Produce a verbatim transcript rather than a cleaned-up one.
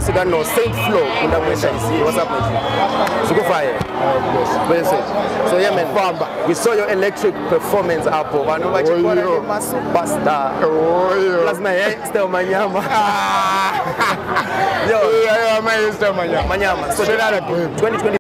Sigan no Saintflow. What's up, man? Super fire. So yeah, man. We saw your electric performance up. I know what you want to my superstar. Plus my hair still manyama. Yo, yeah, my hair still manyama. Manyama. So twenty twenty.